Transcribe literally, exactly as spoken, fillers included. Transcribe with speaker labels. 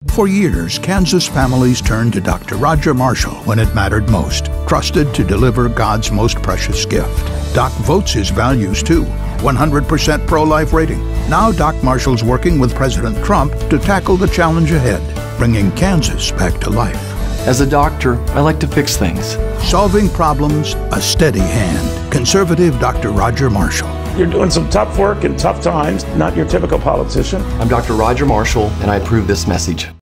Speaker 1: For years, Kansas families turned to Doctor Roger Marshall when it mattered most, trusted to deliver God's most precious gift. Doc votes his values too, one hundred percent pro-life rating. Now Doc Marshall's working with President Trump to tackle the challenge ahead, bringing Kansas back to life.
Speaker 2: As a doctor, I like to fix things.
Speaker 1: Solving problems, a steady hand. Conservative Doctor Roger Marshall.
Speaker 3: You're doing some tough work in tough times, not your typical politician.
Speaker 2: I'm Doctor Roger Marshall, and I approve this message.